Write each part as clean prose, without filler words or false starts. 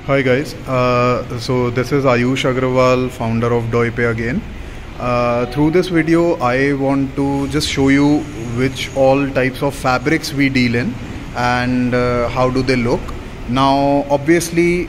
Hi guys, so this is Ayush Agrawal, founder of Doipay again. Through this video, I want to just show you which all types of fabrics we deal in and how do they look. Now, obviously,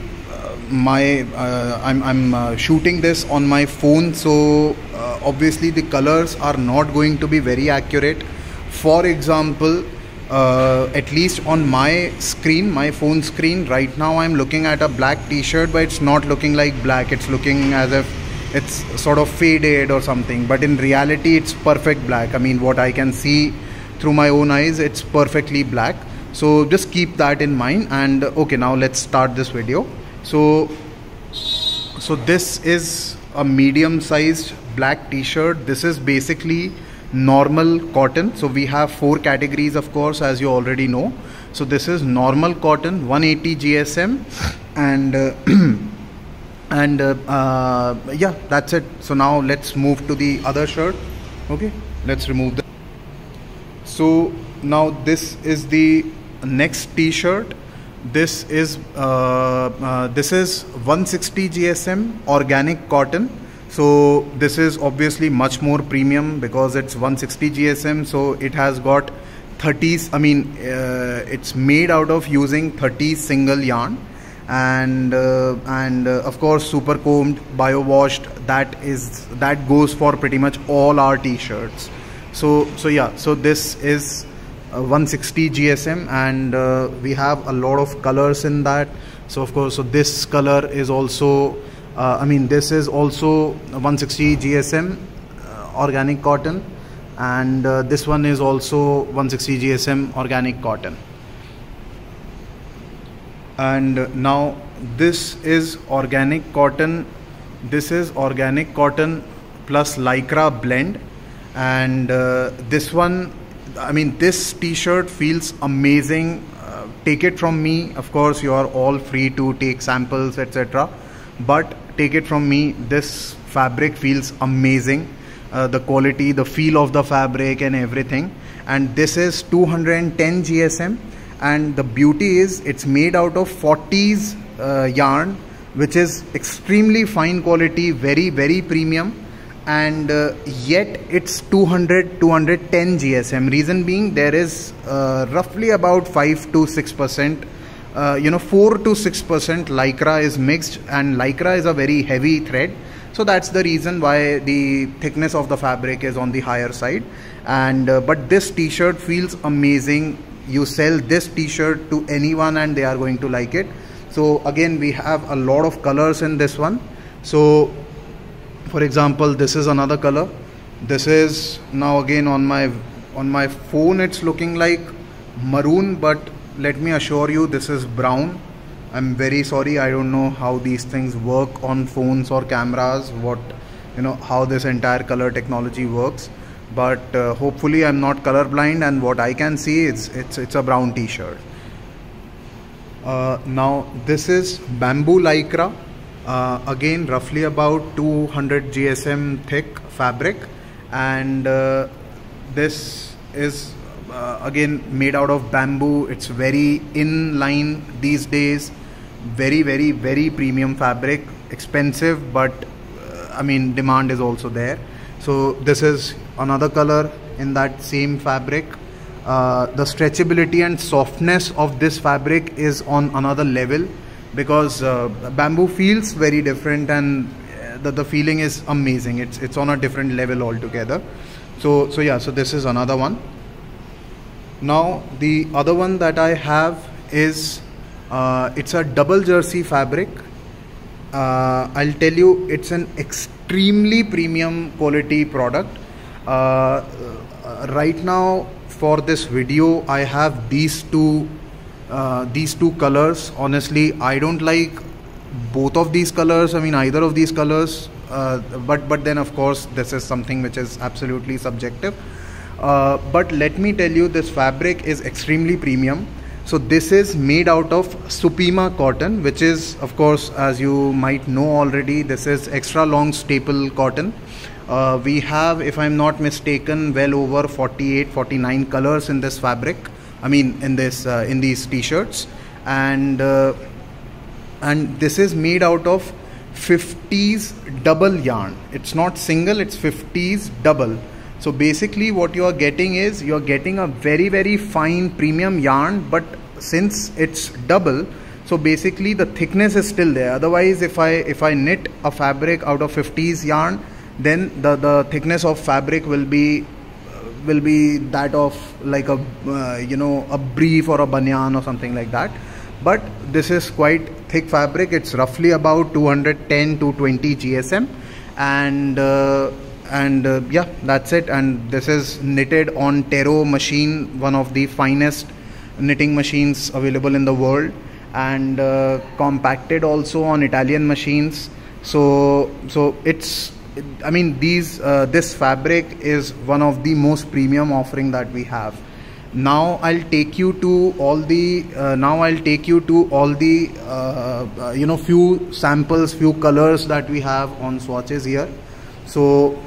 I'm shooting this on my phone, so obviously the colors are not going to be very accurate. For example, at least on my screen, my phone screen right now, I'm looking at a black t-shirt, but it's not looking like black. It's looking as if it's sort of faded or something, but in reality it's perfect black. I mean, what I can see through my own eyes, it's perfectly black. So just keep that in mind. And okay, now let's start this video. So this is a medium sized black t-shirt. This is basically normal cotton. So we have 4 categories, of course, as you already know. So this is normal cotton, 180 GSM, and yeah, that's it. So now let's move to the other shirt. Okay, let's remove the. So now this is the next t-shirt. This is 160 GSM organic cotton. So this is obviously much more premium because it's 160 GSM. So it has got 30s. I mean, it's made out of using 30 single yarn, and of course super combed, bio washed. That goes for pretty much all our t-shirts. So yeah. So this is 160 GSM, and we have a lot of colors in that. So of course, so this color is also. This is also 160 GSM organic cotton, and this one is also 160 GSM organic cotton. And now this is organic cotton. This is organic cotton plus lycra blend, and this one, I mean, this t-shirt feels amazing. Take it from me. Of course, you are all free to take samples, etc. But take it from me, this fabric feels amazing. The quality, the feel of the fabric and everything. And this is 210 GSM, and the beauty is it's made out of 40s yarn, which is extremely fine quality, very premium, and yet it's 210 GSM. Reason being, there is roughly about 5 to 6%, 4 to 6% lycra is mixed, and lycra is a very heavy thread. So that's the reason why the thickness of the fabric is on the higher side. And but this t-shirt feels amazing. You sell this t-shirt to anyone and they are going to like it. So again, we have a lot of colors in this one. So for example, this is another color. This is now again on my phone, it's looking like maroon, but let me assure you, this is brown. I'm very sorry, I don't know how these things work on phones or cameras, how this entire color technology works, but hopefully I'm not colorblind, and what I can see is it's a brown t-shirt. Now this is bamboo lycra, again roughly about 200 GSM thick fabric, and this is again made out of bamboo. It's very in line these days. Very premium fabric, expensive, but demand is also there. So this is another color in that same fabric. The stretchability and softness of this fabric is on another level, because bamboo feels very different, and the feeling is amazing. It's on a different level altogether. So yeah, so this is another one. Now the other one that I have is it's a double jersey fabric. I'll tell you, it's an extremely premium quality product. Right now for this video, I have these two colors. Honestly, I don't like both of these colors. Either of these colors, but then of course this is something which is absolutely subjective. But let me tell you, this fabric is extremely premium. So this is made out of Supima cotton, which is, of course, as you might know already, this is extra long staple cotton. We have, if I'm not mistaken, well over 48-49 colors in this fabric. In these t-shirts, and and this is made out of 50s double yarn. It's not single, it's 50s double. So basically what you are getting is, you are getting a very fine premium yarn, but since it's double, so basically the thickness is still there. Otherwise, if I knit a fabric out of 50s yarn, then the thickness of fabric will be that of like a you know, a brief or a banyan or something like that. But this is quite thick fabric. It's roughly about 210 to 20 GSM, and yeah, that's it. And this is knitted on Tero machine, one of the finest knitting machines available in the world, and compacted also on Italian machines. So it's, I mean, this fabric is one of the most premium offering that we have. Now I'll take you to all the you know, few samples, few colors that we have on swatches here. So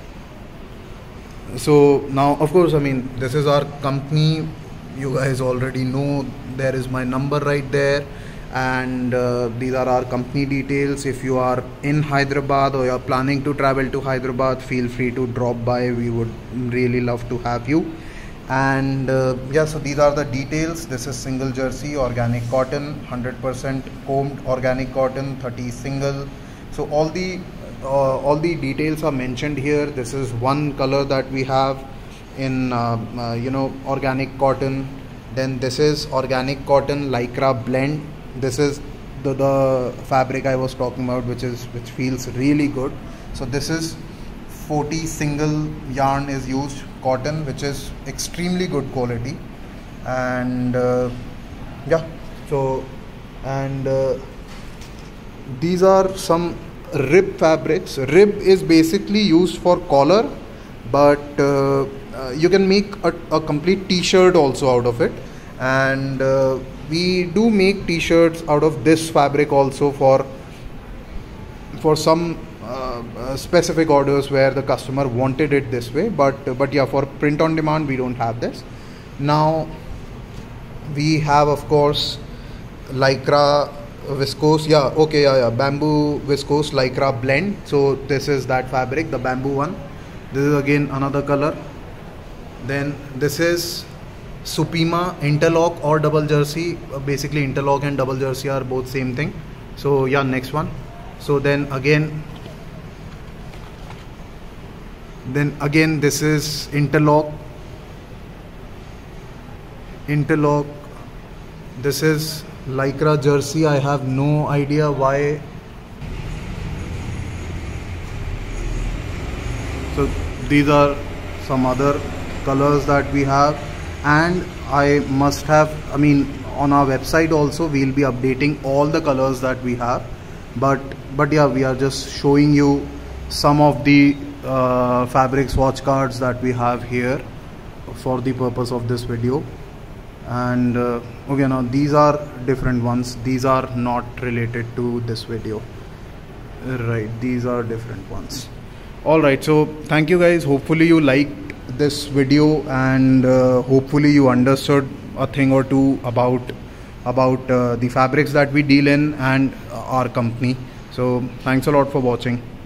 now, of course, I mean, this is our company. You guys already know, there is my number right there, and these are our company details. If you are in Hyderabad or you are planning to travel to Hyderabad, feel free to drop by. We would really love to have you. And yeah, so these are the details. This is single jersey, organic cotton, 100% combed organic cotton, 30 single. So all the details are mentioned here. This is one color that we have in you know, organic cotton. Then this is organic cotton lycra blend. This is the fabric I was talking about, which feels really good. So this is 40 single yarn is used, cotton, which is extremely good quality. And yeah, so, and these are some rib fabrics. Rib is basically used for collar, but you can make a complete t-shirt also out of it. And we do make t-shirts out of this fabric also for some specific orders where the customer wanted it this way. But yeah, for print on demand we don't have this. Now we have, of course, lycra viscose, bamboo viscose lycra blend. So this is that fabric, the bamboo one. This is again another color. Then this is Supima interlock or double jersey. Basically interlock and double jersey are both same thing. So yeah, next one. So then again this is interlock. This is lycra jersey. I have no idea why. So these are some other colors that we have, and I must have, I mean, on our website also we'll be updating all the colors that we have, but yeah, we are just showing you some of the fabric swatch cards that we have here for the purpose of this video. And okay, now these are different ones. These are not related to this video, right? These are different ones. All right, so thank you guys. Hopefully you liked this video, and hopefully you understood a thing or two about the fabrics that we deal in and our company. So thanks a lot for watching.